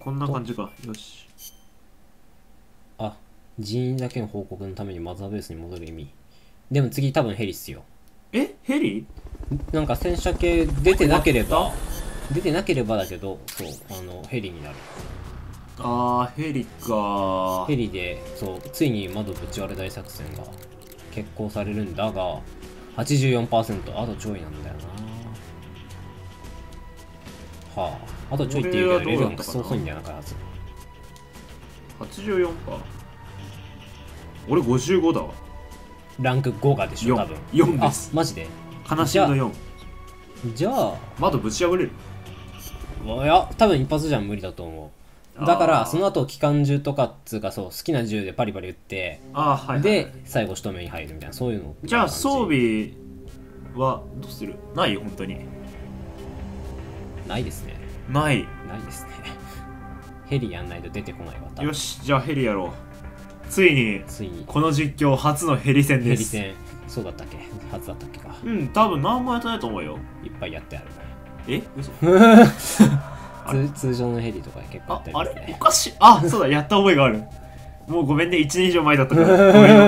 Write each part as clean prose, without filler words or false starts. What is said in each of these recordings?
こんな感じか。よし。 あ、人員だけの報告のためにマザーベースに戻る意味。でも次多分ヘリっすよ。 え、ヘリ？ なんか戦車系出てなければだけど、そう、ヘリになる。 ヘリか。 ヘリで、そう、ついに窓ぶち割れ大作戦が決行されるんだが、84%、あとちょいなんだよな。はあ、あとちょいっていうけど、レールガンクソ遅いんだよな、開発。 84か。俺55だわ。 ランク5がでしょ、多分。 4です。 あ、マジで悲しみの4。 じゃあ、 窓ぶち破れる？ いや、多分一発じゃ無理だと思う。だから、その後、機関銃とかっつうか、そう、好きな銃でパリパリ撃って、 はいはい、 で、最後、仕留めに入るみたいな、そういうの。 じゃあ、装備はどうする？ない？本当に。 ないですね。 ないですね。ヘリやんないと出てこないわ。 よし、じゃあヘリやろう。ついに、この実況初のヘリ戦です。 ヘリ戦、そうだったっけ？初だったっけか。 うん、多分何もやってないと思うよ。 いっぱいやってある。 え？嘘？ 通常のヘリとか結構やってある、ね。 あれおかしい。あ、そうだ、やった覚えがある。もうごめんね、1年以上前だったから。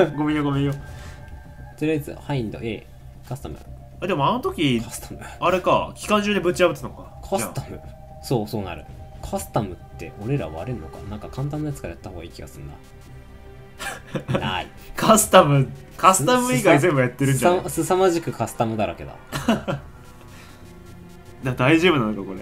ごめんよ。 とりあえず、ハインド A、カスタム。 でもあの時、あれか、機関銃でぶち破ってたのか。 カスタム？そうなる。カスタムって俺ら割れんのか？なんか簡単なやつからやった方がいい気がするな。ない。 カスタム以外全部やってるんじゃない？ すさまじくカスタムだらけだ。 大丈夫なのかこれ？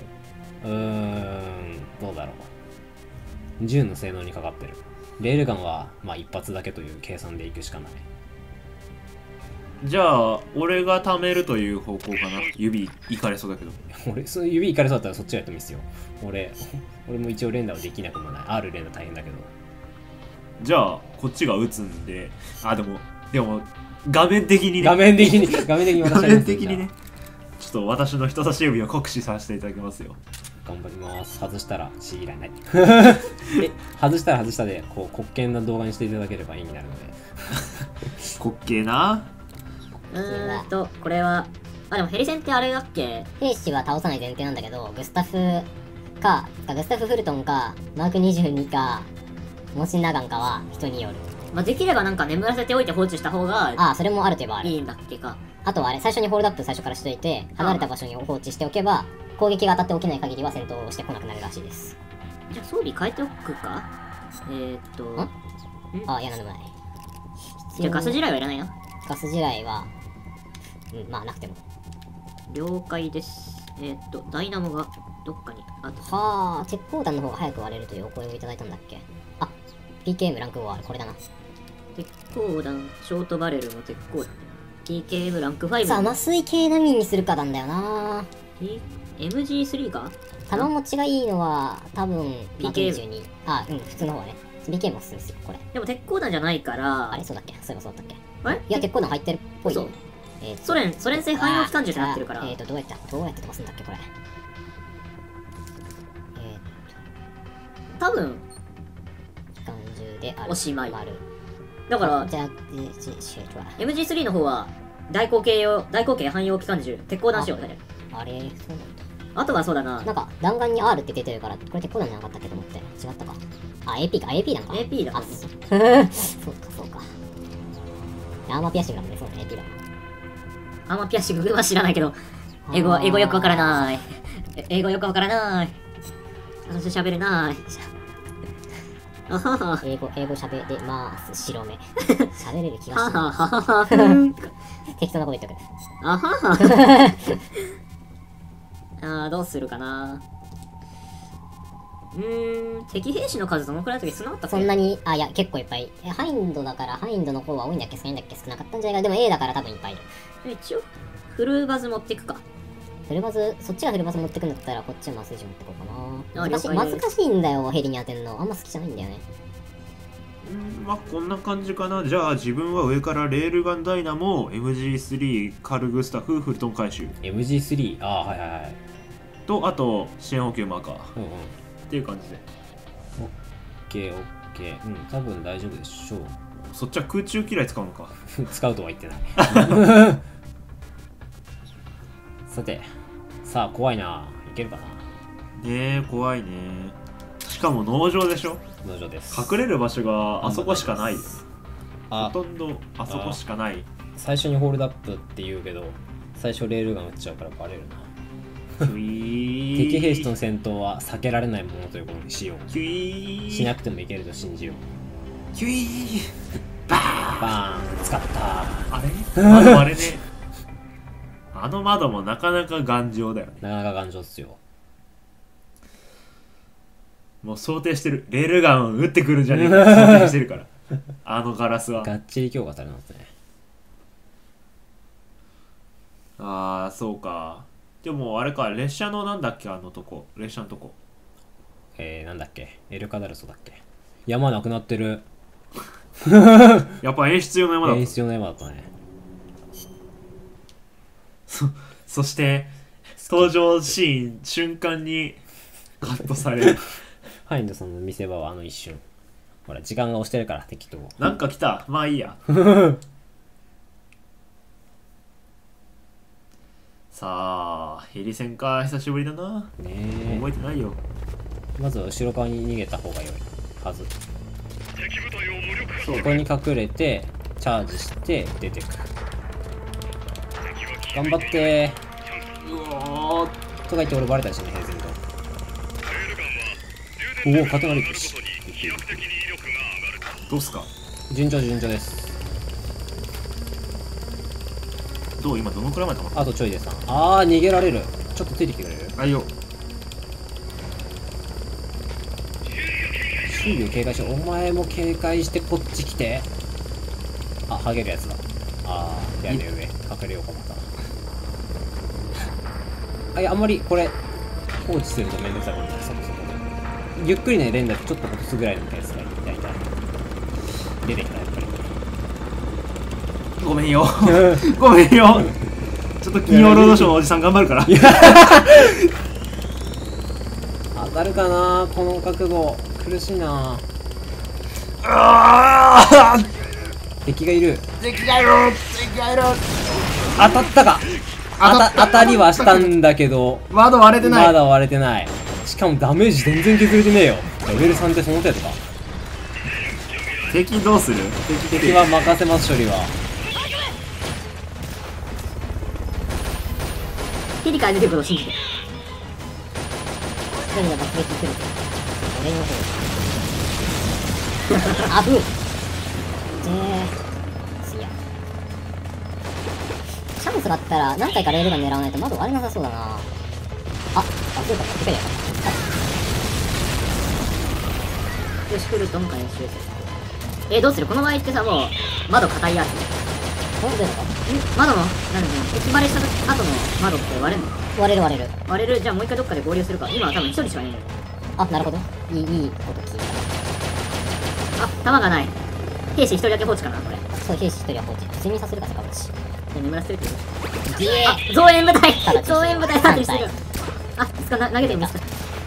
どうだろう。銃の性能にかかってる。レールガンはまあ一発だけという計算でいくしかない。 じゃあ俺が貯めるという方向かな。指いかれそうだけど。 指いかれそうだったらそっちがやってもいいっすよ。俺も一応連打はできなくもない。R 連打大変だけど。 じゃあこっちが打つんで、でも画面的にね。 画面的にね。ちょっと私の人差し指を酷使させていただきますよ。 頑張ります。外したらいらない。外したでこう滑稽な動画にしていただければいいになるので。 滑稽な。 これはでもヘリ戦ってあれだっけ？ 兵士は倒さない前提なんだけど、グスタフフルトンかマーク22かモンシンナーガンかは人による。 できればなんか眠らせておいて放置した方がそれもあるといえばある。 いいんだっけか。 あとは最初にホールドアップ最初からしといて、離れた場所に放置しておけば攻撃が当たって起きない限りは戦闘をしてこなくなるらしいです。 じゃあ装備変えておくか。 いや、なんでもない。 じゃあガス地雷はいらないな。 ガス地雷はまあなくても了解です。ダイナモがどっかにあった。 鉄鋼弾の方が早く割れるというお声をいただいたんだっけ。PKM ランク5はこれだな。 鉄鋼弾、ショートバレルの鉄鋼弾。PKM ランク5。 麻酔系何にするかなんだよな。 MG3 か？ 弾持ちがいいのは多分 PKM。 普通の方はね。PKM も進むんですよ、これ。 でも鉄鋼弾じゃないから。 そうだっけ？そういえばそうだったっけ？ いや、鉄鋼弾入ってるっぽい。 ソ連製汎用機関銃ってなってるから。 どうやって飛ばすんだっけ、これ。 多分機関銃である。 おしまい。だから、MG3 の方は大口径汎用機関銃、鉄鋼弾仕様だね。 そうなんだ。 あとはそうだな。 なんか弾丸に R って出てるから、これ鉄鋼弾じゃなかったっけと思って。違ったか。AP か。AP なんか。 AP だ。 そうか。アーマーピアシングだもんね、そうね、AP だ。 アーマーピアシングは知らないけど、英語よくわからない。英語よくわからない。私喋れない。 英語喋れます。白目。喋れる気がします。適当なこと言ってくる。 どうするかな。敵兵士の数どのくらいの時少なかったっけ？ そんなに、いや、結構いっぱい。ハインドだから、ハインドの方は多いんだっけ少ないんだっけ少なかったんじゃないか。でも A だから多分いっぱいいる。 一応、フルバズ持っていくか。 そっちがフルバズ持ってくんだったら、こっちは麻酔銃持ってこうかな。 難しいんだよ、ヘリに当てんの。あんま好きじゃないんだよね。 こんな感じかな。じゃあ自分は上からレールガンダイナモ、MG3、カルグスタフ、フルトン回収。 MG3？ はい。 と、あと、支援補給マーカー。っていう感じで。 オッケー。多分大丈夫でしょう。 そっちは空中機雷使うのか。 使うとは言ってない。さあ怖いな。いけるかな。 怖いね。確かも農場でしょ。 農場です。 隠れる場所があそこしかない。ほあ、 とんどあそこしかない。 最初にホールドアップって言うけど、最初レールガン撃っちゃうからバレるな。 キュイー敵兵士との戦闘は避けられないものということにしよキュイう。 ーしなくてもいけると信じよう。 キュイーバーン。 バーン使った。 あれ窓あれね。あの窓もなかなか頑丈だよね。 なかなか頑丈っすよ。 もう想定してる。レールガンを撃ってくるんじゃねえかって想定してるからあのガラスは。 がっちり強化されますね。 ああそうか。でもあれか、列車のなんだっけ、あのとこ、列車のとこ。 なんだっけ、エルカダルソだっけ。山なくなってる。 やっぱ演出用の山だった。 演出用の山だったね。 そして登場シーン瞬間にカットされる。 ハインドさんの見せ場はあの一瞬。ほら時間が押してるから適当。 なんか来た。まあいいや。さあヘリ戦か、久しぶりだな。 ね覚えてないよ。 まずは後ろ側に逃げた方が良いはず。 そうここに隠れてチャージして出てくる。頑張ってうわーとか言って俺バレたりしね、平然と。おお、刀リップし。 どうすか。 順調順調です。 どう今どのくらいまで溜まっあとちょいでさ。あー逃げられる。ちょっとついてきてくれる。 た。あいよ。 周囲を警戒しよう。お前も警戒してこっち来て。あ、ハゲるやつだ。あー屋根上隠れようかまた。あ、いやあんまりこれ放置するとめんどくさいからね、そこそこでゆっくりね連打でちょっと落とすぐらいのペースが大体出てきた。やっぱりごめんよ。ごめんよ。ちょっと金曜ロードショーのおじさん頑張るから。 当たるかなこの覚悟。苦しいな。 ああ敵がいる。 敵がいる。敵がいる。 当たったか。当たりはしたんだけど窓割れてない。 まだ割れてない。しかもダメージ全然削れてねえよ。レベル3ってその程度か。 敵どうする。 敵は任せます。処理はヘリから出てくることを信じて。 一人が爆撃来る。俺の方。あぶ。すや。チャンスがあったら何回かレールガン狙わないと窓割れなさそうだな。あ、バズーカ持ってくれよ。 よし、フルトン回収する。どうするこの場合ってさ、もう窓硬いやつ。 どういうこと？ 窓の、なんだろう、敵バレした後の窓って割れんの？ 割れる割れる。 割れる。じゃあもう一回どっかで合流するか。今は多分一人しかいないんだよ。 あ、なるほど。いいこと聞いあ、弾がない。兵士一人だけ放置かな、これ。 た。そう、兵士一人は放置。睡眠させるか、坂口。 眠らせてるけど。 ディエあ、増援部隊ただ増援部隊パーティーしてる。あ、いつか投げてみますか。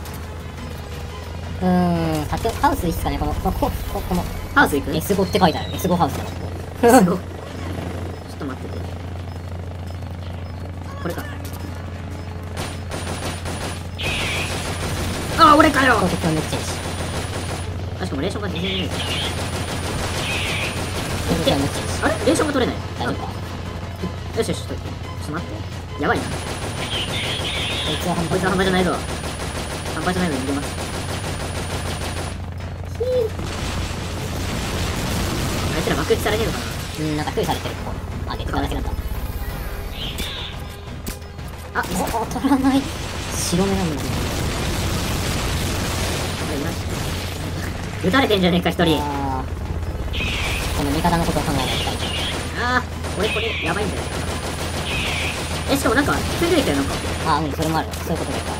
縦ハウスいいっすかね、このハウス行く S5 って書いてある。S5 ハウスだな、ここ。 すごい。ちょっと待ってて。これか。あ、俺かよ。 こう敵はめっちゃいいし。 しかもレーションが全然ない。 こう敵はめっちゃいいし。 あれレーションが取れない。 大丈夫か。 よしよし、ちょっと待って。やばいな。 こいつは半こいつは半端じゃないぞ。半端じゃないのに逃げます。あいつら爆撃されねえのかな。 なんか封されてる、ここ。あ、出てかなくなった。 あ、ミスった。 お、取らない。白目なんだね。 撃たれてんじゃねえか、一人。 あー、この味方のことを考えないといけない。 あー、俺これやばいんじゃないかな。しかもなんか、普通に出てきたよ、なんか。 あ、それもある。そういうことでか。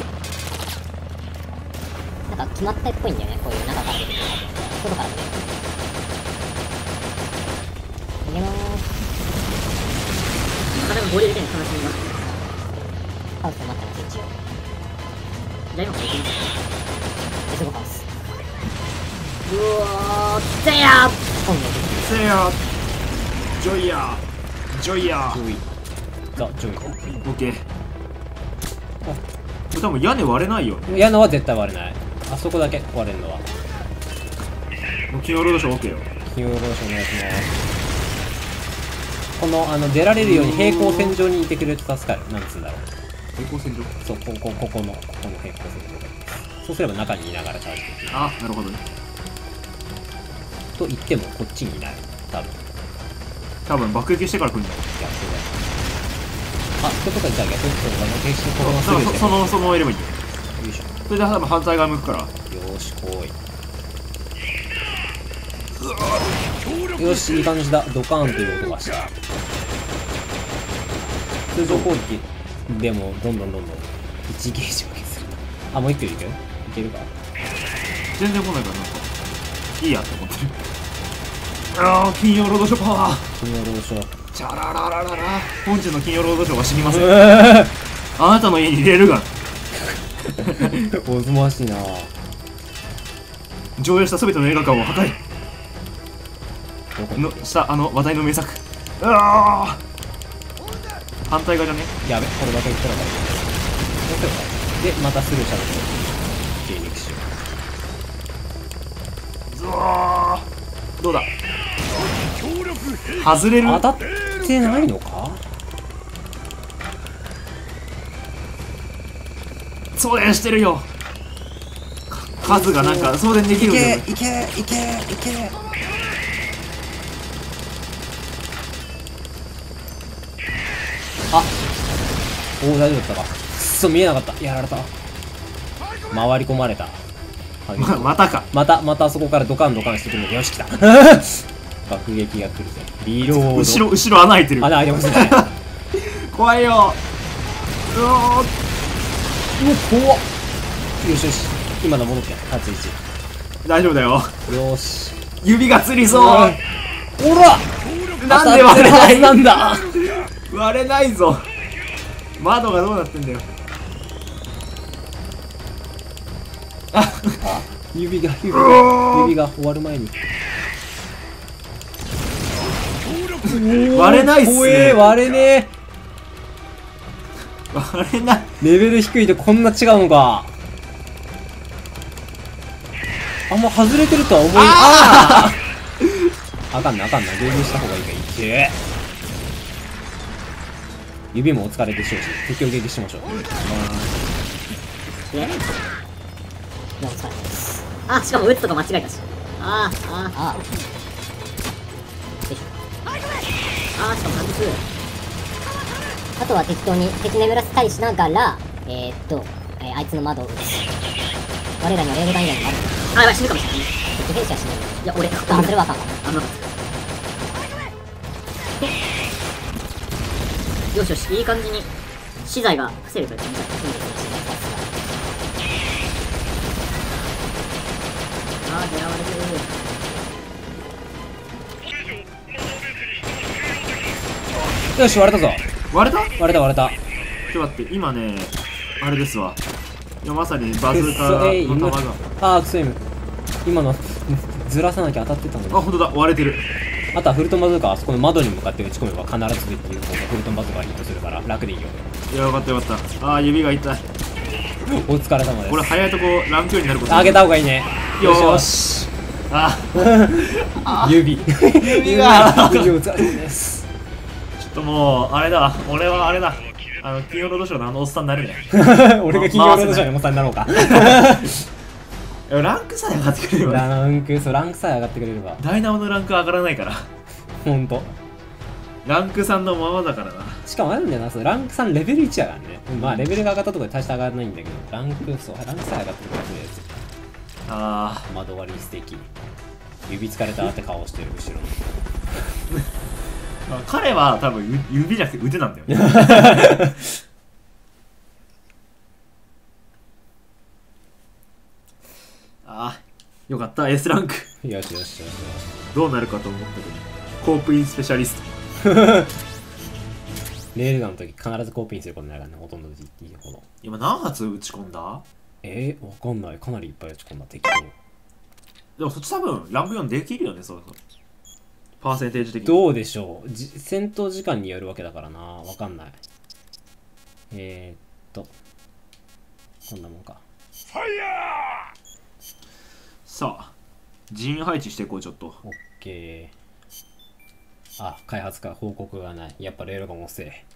なんか決まったっぽいんだよね、こういう中から出てくる。外から出てくる。逃げまーす。 なかなか合流できない、悲しみが。 ハウスで待ってます、一応。 じゃあ今から行きます。 S5ハウス。 うおー、せやー。 飛んでせやジョイヤージョイヤー。 ジョイザ・ジョイ。 オッケー。これ多分屋根割れないよ。 屋根は絶対割れない。 あそこだけ壊れるのは。 もう金曜ロードショー OK よ。 金曜ロードショーお願いします。この出られるように平行線上にいてくれると助かる。なんつうんだろう。 平行線上。 そう、ここの平行線上で。そうすれば中にいながらチャージできる。 あ、なるほどね。 と言ってもこっちにいない。 多分爆撃してから来るんだよ。 逆だよ。あ、ってことはじゃあ逆に爆撃してこのままスルーして。 そのままいればいいんだよ。 よいしょ。 それで多分反対側向くから。 よーし、来い。よし、いい感じだ。ドカーンという音がした。通常攻撃でもどんどん1ゲージを削る。あ、もう1球いける？いけるか？ 全然来ないからなんかいいやって思ってる。ああ、金曜ロードショーパワー。 金曜ロードショー。 チャラララララ。本日の金曜ロードショーは死にません。あなたの家にレールガン。 おずましいな。 上映した全ての映画館を破壊のした話題の名作。うわあ、反対側じゃね。 やべ、これだけ言ったら大丈夫。どうすればで、またスルーしたのとゲーニクしようわー、どうだ。外れる。 当たってないのか。 送電してるよ。数がなんか送電できるんだよ。 いけあ、おお、大丈夫だったか。くっそ、見えなかった。やられた。回り込まれた。 またか。 またあそこからドカンしてくるの。よし、来た。爆撃が来るぜ。リロード。 後ろ穴開いてる。 穴開いてますね。 怖いよ。うわー、 怖っ。よし。今の戻って。立ち位置。 大丈夫だよ。 よし。 指がつりそう。 ほら、 なんで割れないなんだ。 割れないぞ。窓がどうなってんだよ。 指が終わる前に。 割れないっすね。 怖え、割れねえ。 割れない。 レベル低いとこんな違うのか。あんま外れてるとは思い。あかんな。ゲームした方がいいか。いけ。指もお疲れでしょうし、敵を撃しましょう。 で、いや、お疲れ様です。 あ、しかも撃つとか間違えたし。あー、 ああ。よいしょ。 しかもなんです。 あとは適当に敵眠らせたりしながら、あいつの窓を撃つ。我らにはレールガン以外にもある。 あ、やばい、死ぬかもしれない。 敵兵士はしないよ。 いや、俺、 あ、それはあかんわ。 よし、いい感じに資材が防いでくれたみたい。あー、狙われてる。 よし、割れたぞ。 割れた。 割れた。 ちょっと待って、今ね、あれですわ。いや、まさにバズーカの弾が。 あー、クソエム。今のずらさなきゃ当たってたのに。 あ、ほんとだ、割れてる。 あとはフルトンバズーカはあそこの窓に向かって撃ち込めば必ずできる方がフルトンバズーカがヒットするから楽でいいよ。 いや、よかった。あー、指が痛い。 お疲れ様です。 これ早いとこランク4になること。 上げた方がいいね。 よーし。あ、 指がお疲れ様です。 ちょっともう、あれだ。俺はあれだ。金曜ロードショーのおっさんになるね。 俺が金曜ロードショーのおっさんになろうか。 ランクさえ上がってくれれば。 ランクさえ上がってくれれば。 ダイナモのランク上がらないから。 ほんと。 ランク3のままだからな。 しかもあるんだよな、ランク3レベル1やからね。まあレベルが上がったところで大して上がらないんだけど、ランクさえ上がってくれるやつ。 あ窓割り素敵。指疲れたって顔してる後ろに。 彼は多分指じゃなくて腕なんだよね。ああ、よかった、S ランク。 よし。 どうなるかと思ったけど、コープインスペシャリスレールガンの時必ずコープインすることになるからね、ほとんどで言っていいほど。 今何発撃ち込んだ？ わかんない。かなりいっぱい打ち込んだ、適当。 でもそっち多分ランク4できるよね、そう。パーセンテージ的に。 どうでしょう。戦闘時間によるわけだからな。わかんない。こんなもんか。 さあ人員配置していこう。ちょっとオッケー。あ、開発か報告がない。やっぱレールガン遅え。